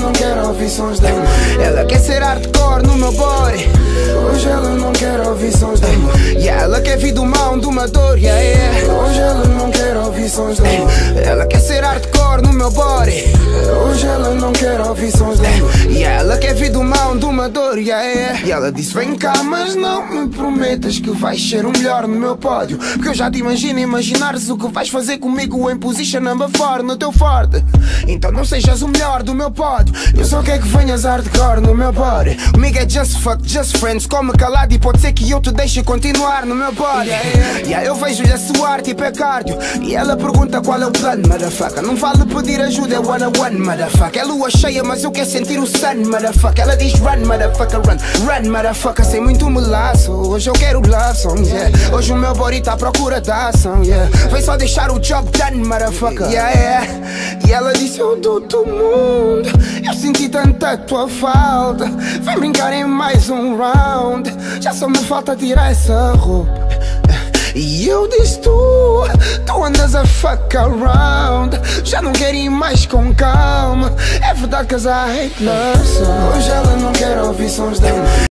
não quer ouvir sons dela. Ela quer ser hardcore no meu body. Hoje ela não quer ouvir sons dela. E ela quer vir do mal, de uma dor, Hoje ela não quer ouvir sons dela. Ela quer ser hardcore no meu body. Hoje ela não quer ouvir sons dela. E ela quer vir do mal, de uma dor, E ela disse: vem cá, mas não me prometas que vais ser o melhor no meu pódio, porque eu já te imagino imaginares o que vais fazer comigo em position number 4 no teu forte. Então não sejas o melhor do meu pódio, eu só quero que venhas hardcore no meu body. Comigo é just fuck, just friends, come calado e pode ser que eu te deixe continuar no meu body. Eu vejo-lhe a suar tipo é cardio, e ela pergunta qual é o plano, motherfucker. Não vale pedir ajuda, é one on one, motherfucker. É lua cheia mas eu quero sentir o sun, motherfucker. Ela diz run, motherfucker, run, run, motherfucker. Sem muito melaço, hoje eu quero love songs, Hoje o meu body tá à procura da ação, Vem só deixar o job done, motherfucker, E ela disse: eu dou-te o mundo, eu senti tanta tua falta. Vem brincar em mais um round, já só me falta tirar essa roupa. E eu disse: tu andas a fuck around, já não quero ir mais com calma. É verdade que I hate love songs. Hoje ela não quer ouvir sons dela.